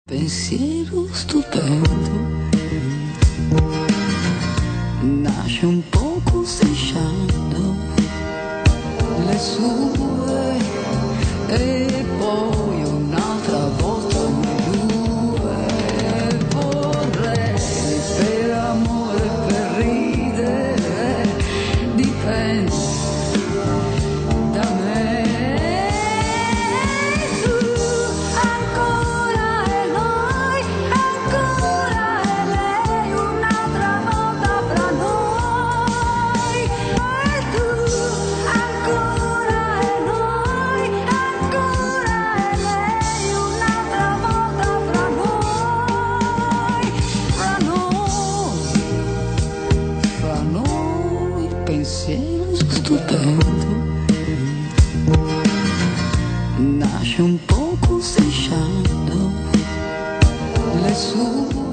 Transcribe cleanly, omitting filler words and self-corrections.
Pensiero stupendo, nasce un poco strisciando le sue e poi un'altra volta due. Vorresti per amore, per ridere, dipende da me. Pensiero stupendo, nasce un poco strisciando le sue